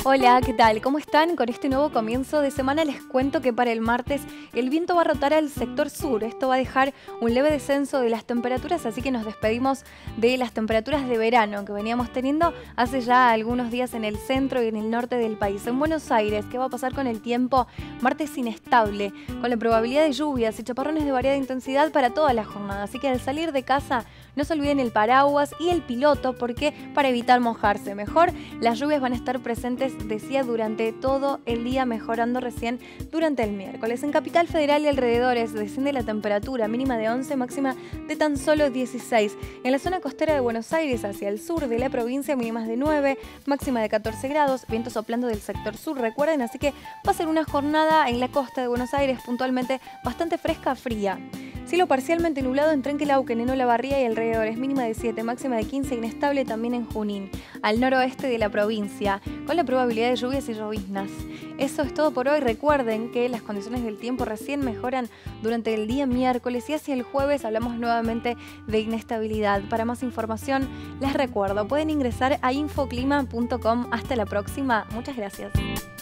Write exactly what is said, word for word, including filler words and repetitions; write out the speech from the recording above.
Hola, ¿qué tal? ¿Cómo están? Con este nuevo comienzo de semana les cuento que para el martes el viento va a rotar al sector sur. Esto va a dejar un leve descenso de las temperaturas, así que nos despedimos de las temperaturas de verano que veníamos teniendo hace ya algunos días en el centro y en el norte del país. En Buenos Aires, ¿qué va a pasar con el tiempo? Martes inestable, con la probabilidad de lluvias y chaparrones de variada intensidad para toda la jornada. Así que al salir de casa no se olviden el paraguas y el piloto, porque para evitar mojarse mejor, las lluvias van a estar presentes, decía, durante todo el día, mejorando recién durante el miércoles. En Capital Federal y alrededores desciende la temperatura mínima de once, máxima de tan solo dieciséis. En la zona costera de Buenos Aires, hacia el sur de la provincia, mínimas de nueve, máxima de catorce grados, viento soplando del sector sur, recuerden, así que va a ser una jornada en la costa de Buenos Aires puntualmente bastante fresca, fría. Cielo parcialmente nublado en Trenquelauquen, en Olavarría y alrededores, mínima de siete, máxima de quince, inestable también en Junín, al noroeste de la provincia, con la probabilidad de lluvias y lloviznas. Eso es todo por hoy. Recuerden que las condiciones del tiempo recién mejoran durante el día miércoles y hacia el jueves hablamos nuevamente de inestabilidad. Para más información, les recuerdo, pueden ingresar a infoclima punto com. Hasta la próxima. Muchas gracias.